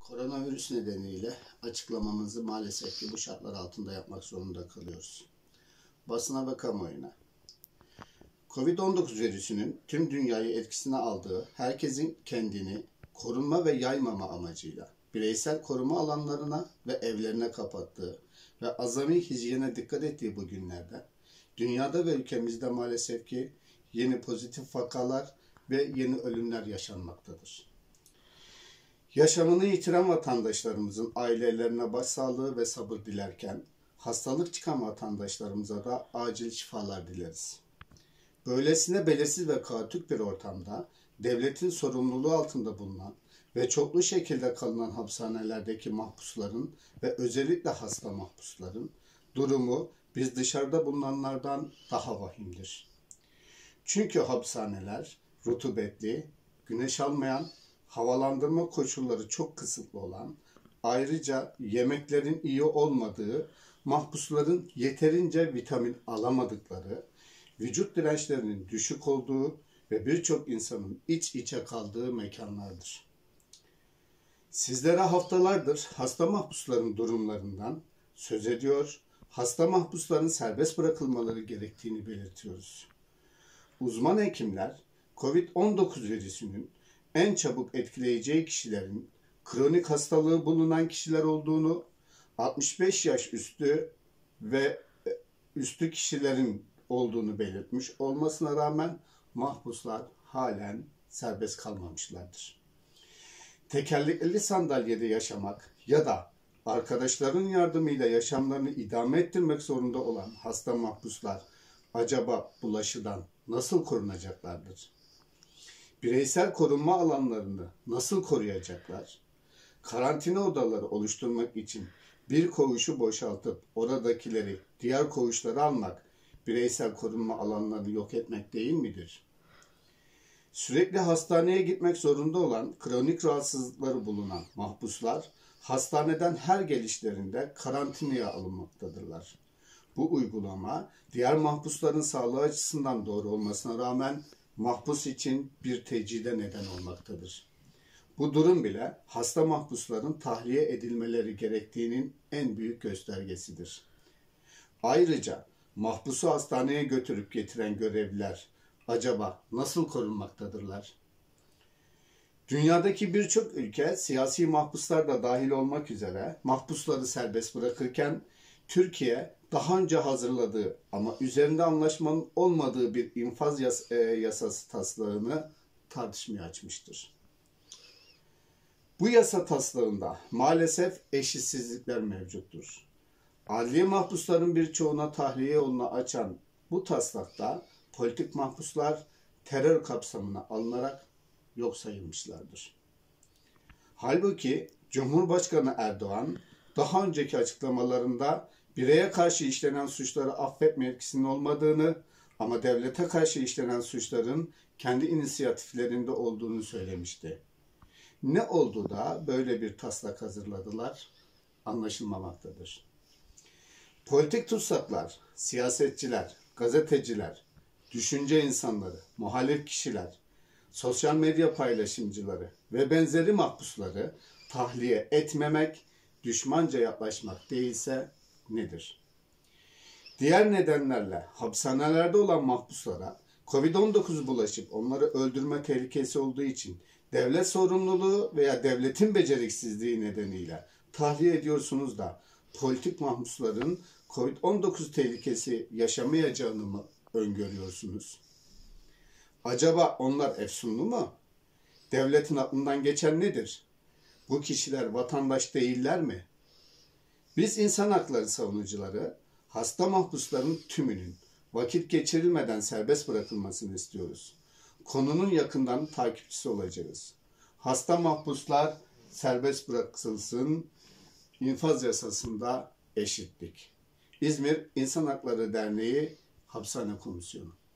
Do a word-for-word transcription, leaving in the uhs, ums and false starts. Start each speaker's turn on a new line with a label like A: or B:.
A: Koronavirüs nedeniyle açıklamamızı maalesef ki bu şartlar altında yapmak zorunda kalıyoruz. Basına ve kamuoyuna. Covid on dokuz virüsünün tüm dünyayı etkisine aldığı, herkesin kendini korunma ve yaymama amacıyla bireysel koruma alanlarına ve evlerine kapattığı ve azami hijyene dikkat ettiği bu günlerde dünyada ve ülkemizde maalesef ki yeni pozitif vakalar ve yeni ölümler yaşanmaktadır. Yaşamını yitiren vatandaşlarımızın ailelerine başsağlığı ve sabır dilerken, hastalık çıkan vatandaşlarımıza da acil şifalar dileriz. Böylesine belirsiz ve kaotik bir ortamda, devletin sorumluluğu altında bulunan ve çoklu şekilde kalınan hapishanelerdeki mahpusların ve özellikle hasta mahpusların durumu biz dışarıda bulunanlardan daha vahimdir. Çünkü hapishaneler rutubetli, güneş almayan, havalandırma koşulları çok kısıtlı olan, ayrıca yemeklerin iyi olmadığı, mahpusların yeterince vitamin alamadıkları, vücut dirençlerinin düşük olduğu ve birçok insanın iç içe kaldığı mekanlardır. Sizlere haftalardır hasta mahpusların durumlarından söz ediyor, hasta mahpusların serbest bırakılmaları gerektiğini belirtiyoruz. Uzman hekimler, Covid on dokuz virüsünün en çabuk etkileyeceği kişilerin kronik hastalığı bulunan kişiler olduğunu, altmış beş yaş üstü ve üstü kişilerin olduğunu belirtmiş olmasına rağmen mahpuslar halen serbest kalmamışlardır. Tekerlekli sandalyede yaşamak ya da arkadaşların yardımıyla yaşamlarını idame ettirmek zorunda olan hasta mahpuslar acaba bulaşıdan nasıl korunacaklardır? Bireysel korunma alanlarını nasıl koruyacaklar? Karantina odaları oluşturmak için bir koğuşu boşaltıp oradakileri diğer koğuşlara almak bireysel korunma alanlarını yok etmek değil midir? Sürekli hastaneye gitmek zorunda olan kronik rahatsızlıkları bulunan mahpuslar hastaneden her gelişlerinde karantinaya alınmaktadırlar. Bu uygulama diğer mahpusların sağlığı açısından doğru olmasına rağmen mahpus için bir tecride neden olmaktadır. Bu durum bile hasta mahpusların tahliye edilmeleri gerektiğinin en büyük göstergesidir. Ayrıca mahpusu hastaneye götürüp getiren görevliler acaba nasıl korunmaktadırlar? Dünyadaki birçok ülke siyasi mahpuslar da dahil olmak üzere mahpusları serbest bırakırken Türkiye daha önce hazırladığı ama üzerinde anlaşmanın olmadığı bir infaz yas e, yasası taslağını tartışmaya açmıştır. Bu yasa taslağında maalesef eşitsizlikler mevcuttur. Adliye mahpusların birçoğuna tahliye yolunu açan bu taslakta politik mahpuslar terör kapsamına alınarak yok sayılmışlardır. Halbuki Cumhurbaşkanı Erdoğan daha önceki açıklamalarında bireye karşı işlenen suçları affetme yetkisinin olmadığını ama devlete karşı işlenen suçların kendi inisiyatiflerinde olduğunu söylemişti. Ne oldu da böyle bir taslak hazırladılar anlaşılmamaktadır. Politik tutsaklar, siyasetçiler, gazeteciler, düşünce insanları, muhalif kişiler, sosyal medya paylaşımcıları ve benzeri mahpusları tahliye etmemek, düşmanca yaklaşmak değilse nedir? Diğer nedenlerle hapishanelerde olan mahpuslara Covid on dokuz bulaşıp onları öldürme tehlikesi olduğu için devlet sorumluluğu veya devletin beceriksizliği nedeniyle tahliye ediyorsunuz da politik mahpusların Covid on dokuz tehlikesi yaşamayacağını mı öngörüyorsunuz? Acaba onlar efsunlu mu? Devletin aklından geçen nedir? Bu kişiler vatandaş değiller mi? Biz insan hakları savunucuları hasta mahpusların tümünün vakit geçirilmeden serbest bırakılmasını istiyoruz. Konunun yakından takipçisi olacağız. Hasta mahpuslar serbest bırakılsın, infaz yasasında eşitlik. İzmir İnsan Hakları Derneği Hapishane Komisyonu.